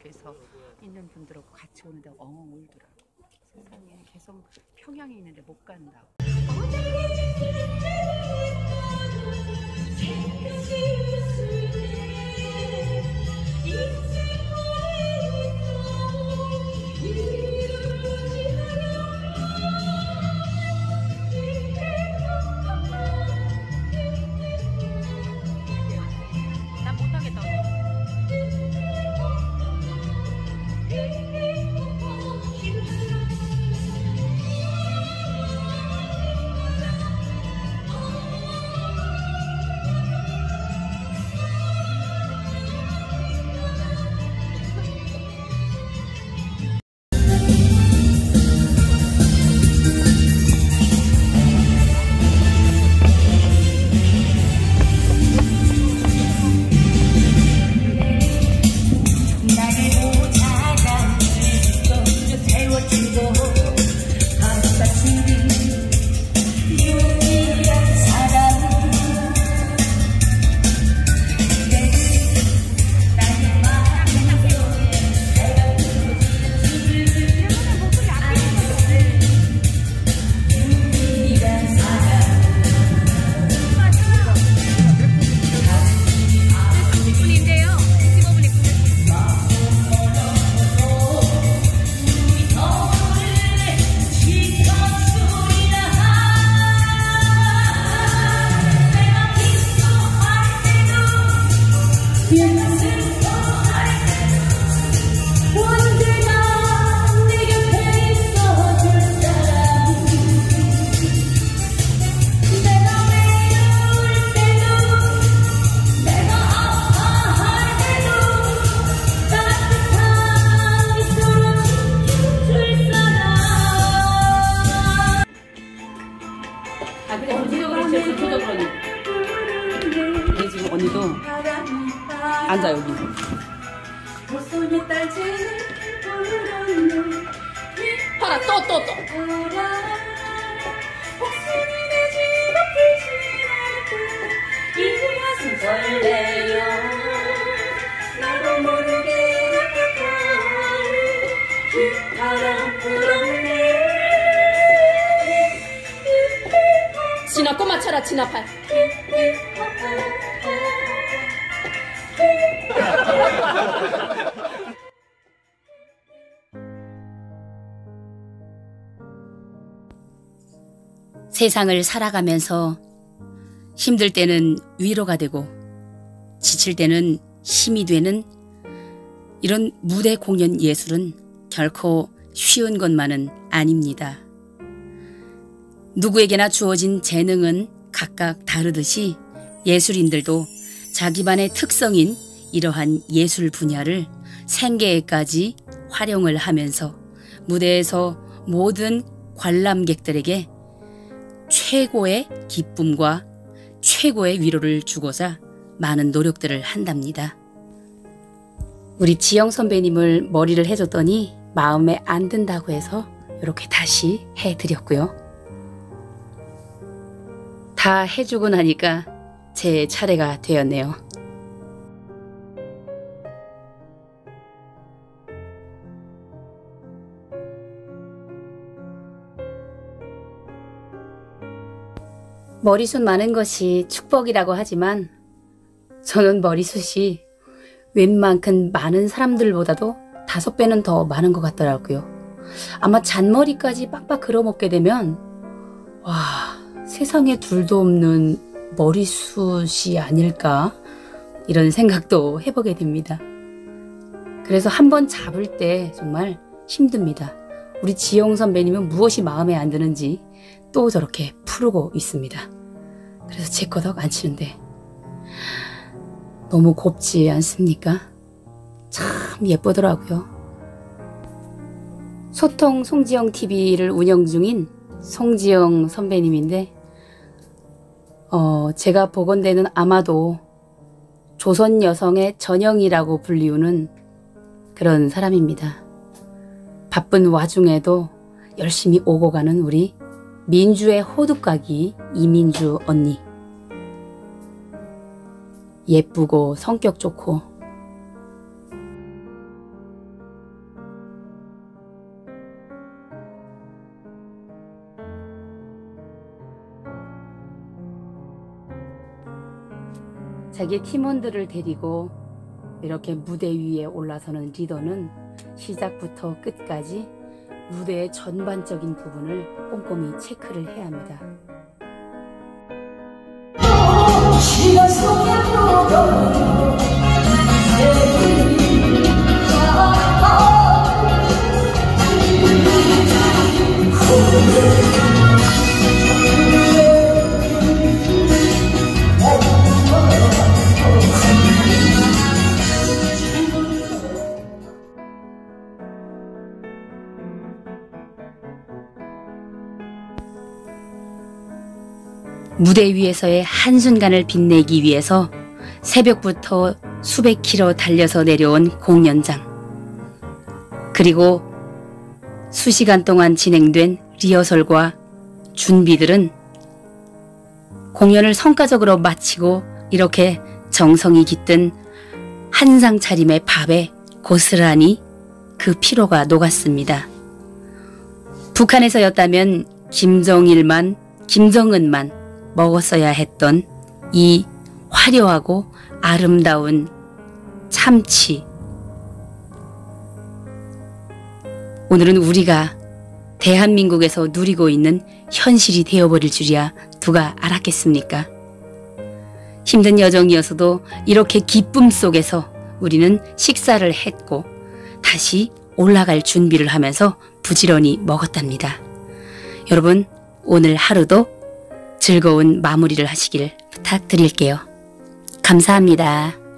지역에서 있는 분들하고 같이 오는데 엉엉 울더라고. 세상에 계속 평양에 있는데 못 간다고. 난 못하겠다. 지금 언니도 앉아 여기. 봐라 또. 나도 모르게 바람 불었네. 진아 꼬마 차라 진아팔. 세상을 살아가면서 힘들 때는 위로가 되고 지칠 때는 힘이 되는 이런 무대 공연 예술은 결코 쉬운 것만은 아닙니다. 누구에게나 주어진 재능은 각각 다르듯이 예술인들도 자기만의 특성인 이러한 예술 분야를 생계에까지 활용을 하면서 무대에서 모든 관람객들에게 최고의 기쁨과 최고의 위로를 주고자 많은 노력들을 한답니다. 우리 지영 선배님을 머리를 해줬더니 마음에 안 든다고 해서 이렇게 다시 해드렸고요. 다 해주고 나니까 제 차례가 되었네요. 머리숱 많은 것이 축복이라고 하지만 저는 머리숱이 웬만큼 많은 사람들보다도 5배는 더 많은 것 같더라고요. 아마 잔머리까지 빡빡 걸어먹게 되면 와, 세상에 둘도 없는 머리숱이 아닐까 이런 생각도 해보게 됩니다. 그래서 한번 잡을 때 정말 힘듭니다. 우리 지영 선배님은 무엇이 마음에 안 드는지 또 저렇게 푸르고 있습니다. 그래서 제 거덕 안 치는데 너무 곱지 않습니까? 참 예쁘더라고요. 소통 송지영 TV를 운영 중인 송지영 선배님인데 제가 보건대는 아마도 조선 여성의 전형이라고 불리우는 그런 사람입니다. 바쁜 와중에도 열심히 오고 가는 우리 민주의 호두까기 이민주 언니. 예쁘고 성격 좋고 자기 팀원들을 데리고 이렇게 무대 위에 올라서는 리더는 시작부터 끝까지 무대의 전반적인 부분을 꼼꼼히 체크를 해야 합니다. 무대 위에서의 한순간을 빛내기 위해서 새벽부터 수백 킬로 달려서 내려온 공연장, 그리고 수시간 동안 진행된 리허설과 준비들은 공연을 성과적으로 마치고 이렇게 정성이 깃든 한상 차림의 밥에 고스란히 그 피로가 녹았습니다. 북한에서였다면 김정은만 먹었어야 했던 이 화려하고 아름다운 참치. 오늘은 우리가 대한민국에서 누리고 있는 현실이 되어버릴 줄이야 누가 알았겠습니까? 힘든 여정이어서도 이렇게 기쁨 속에서 우리는 식사를 했고 다시 올라갈 준비를 하면서 부지런히 먹었답니다. 여러분, 오늘 하루도 즐거운 마무리를 하시길 부탁드릴게요. 감사합니다.